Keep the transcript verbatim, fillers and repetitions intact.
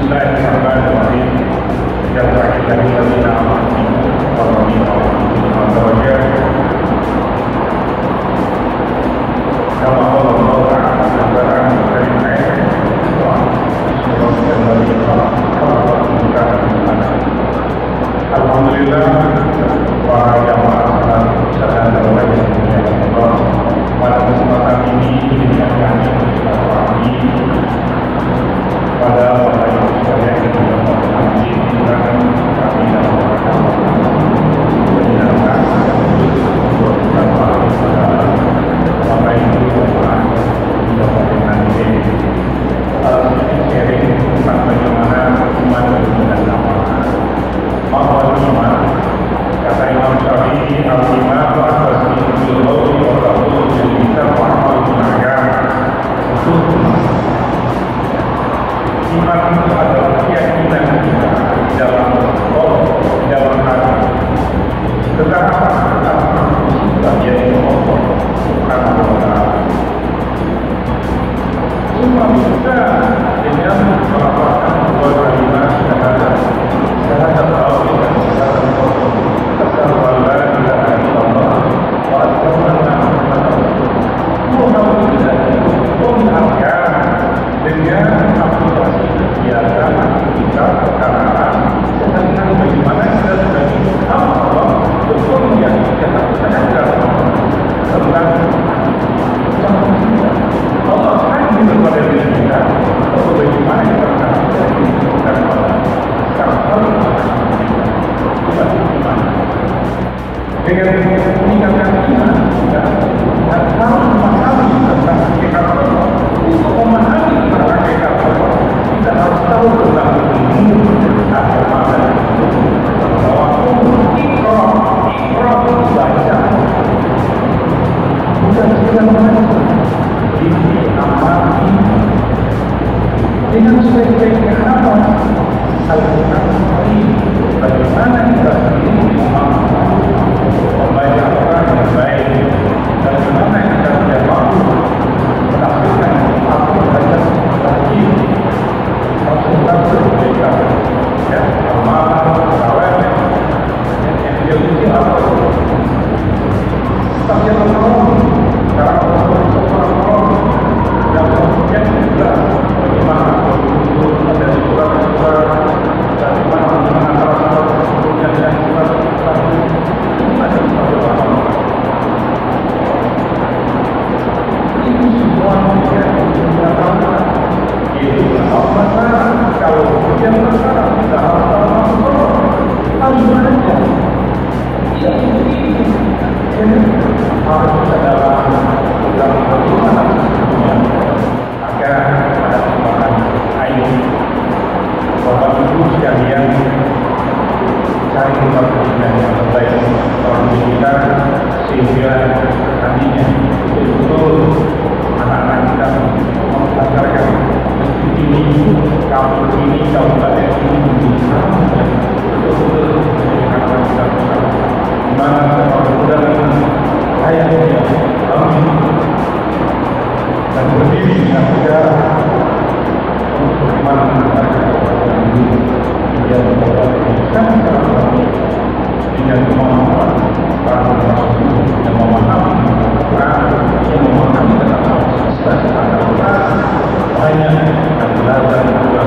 Bismillahirrahmanirrahim. Ya Rahimahillahina Alhamdulillah para jamaah salam Allah. Pada kesempatan ini dengan kami bersilaturahmi pada Bapak Ibu sekalian yang berbahagia, silakan kami dalam rangka menyenangkan untuk beberapa pada Bapak Ibu Bapak Bapak nanti sedikit sharing tentang bagaimana iman dan amanah. Bahwa iman, kata Imam Syafi'i, al-iman al-tasdiq bil qawli wa qabul bil lisan wa amal bil arkan. Iman itu adalah keyakinan kita dalam qaul, dalam hati. Tentang apa? Tentang bagian Allah Subhanahu wa ta'ala. Semua bisa dengan melafalkan dua kalimat syahadat. Syahadat tauhid dan syahadat tauhid. Asyhadu an la ilaha illallah wa asyhadu anna Muhammadar Rasulullah. Semua tidak diartikan dengan aplikasi kegiatan aktivitas perkaraan. Sedangkan bagaimana kita sebagai hamba betul menyaksikan sadar tentang Allah hadir kepada diri kita. Bagaimana kita menyaksikan dengan meningkatkan iman dan harus memahami tentang hakikat Allah. Untuk memahami tentang hakikat Allah, kita harus tahu tentang ilmu agama dan bahwa ikra, ikra itu baca, bukan sekedar baca. Ini amati dengan sebaik-baiknya apa? Al-Quran ini bagaimana kita sendiri memahami membaca Al-Quran yang baik, bagaimana kita tidak mampu menafikan apa saja lagi konsentrasi mereka, ya, amalan, tarawih, yang dia uji apa? Tapi yang Allah, cara Allah Subhanahu dan kemudian juga bagaimana untuk ada surat-surat dari mana antara surat dan surat-surat ada surat-surat itu semua yang dikatakan itu masalah. Kalau kemudian masalah kita harus tahu harus belajar tidak seperti harus kita dalam dalam bagaimana maka pada kesempatan ini Bapak Ibu sekalian cari tempat pendidikan yang terbaik dalam pendidikan sehingga nantinya betul-betul anak-anak kita mempelajarkan masjid ini, kampus ini, kabupaten ini betul-betul anak-anak kita di mana mudah-mudahan ayahnya amin dan berdiri dengan negara untuk bagaimana mereka yang sangat-sangat baik dengan kemampuan para rasul yang memahami Al-Quran, yang memahami tentang Allah Subhanahu wa ta'ala, banyak yang belajar